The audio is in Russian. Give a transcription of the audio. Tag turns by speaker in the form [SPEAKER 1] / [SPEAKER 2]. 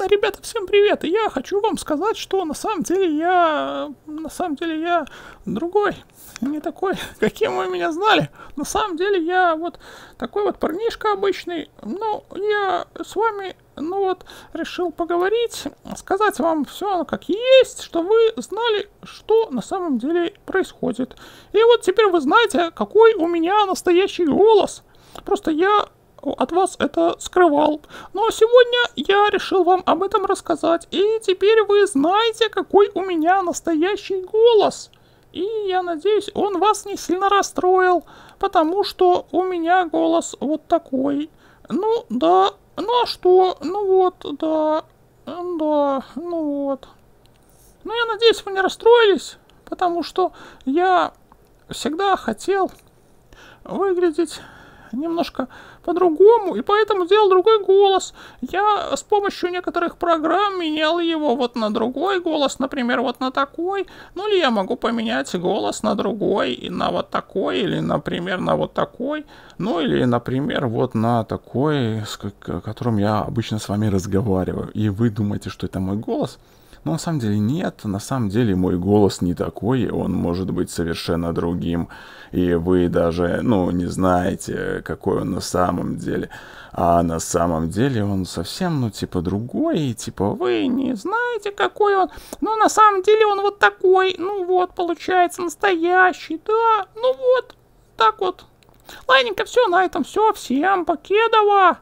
[SPEAKER 1] Ладно, ребята, всем привет. И я хочу вам сказать, что на самом деле я другой, не такой, каким вы меня знали. На самом деле я вот такой вот парнишка обычный. Ну, я с вами, решил поговорить, сказать вам все как есть, что вы знали, что на самом деле происходит. И вот теперь вы знаете, какой у меня настоящий голос. Просто я от вас это скрывал. Но сегодня я решил вам об этом рассказать. И теперь вы знаете, какой у меня настоящий голос. И я надеюсь, он вас не сильно расстроил, потому что у меня голос вот такой. Ну да, ну а что? Ну вот, да, ну вот. Ну я надеюсь, вы не расстроились, потому что я всегда хотел выглядеть немножко по-другому, и поэтому делал другой голос. Я с помощью некоторых программ менял его вот на другой голос, например, вот на такой. Ну или я могу поменять голос на другой, и на вот такой, или, например, на вот такой. Ну или, например, вот на такой, с которым я обычно с вами разговариваю. И вы думаете, что это мой голос? Но на самом деле нет, на самом деле мой голос не такой, он может быть совершенно другим, и вы даже, не знаете, какой он на самом деле. А на самом деле он совсем, другой, и вы не знаете, какой он. Но на самом деле он вот такой, получается, настоящий, да, так вот. Ладненько, все, на этом все, всем покедова.